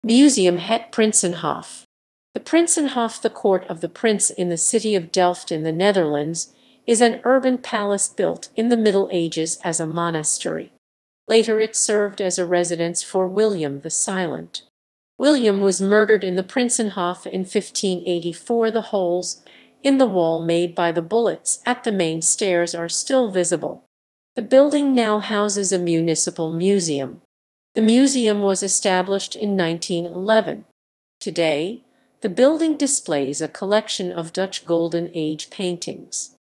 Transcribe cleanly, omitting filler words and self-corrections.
Museum Het Prinsenhof. The Prinsenhof, the court of the prince in the city of Delft in the Netherlands, is an urban palace built in the Middle Ages as a monastery. Later it served as a residence for William the Silent. William was murdered in the Prinsenhof in 1584. The holes in the wall made by the bullets at the main stairs are still visible. The building now houses a municipal museum. The museum was established in 1911. Today, the building displays a collection of Dutch Golden Age paintings.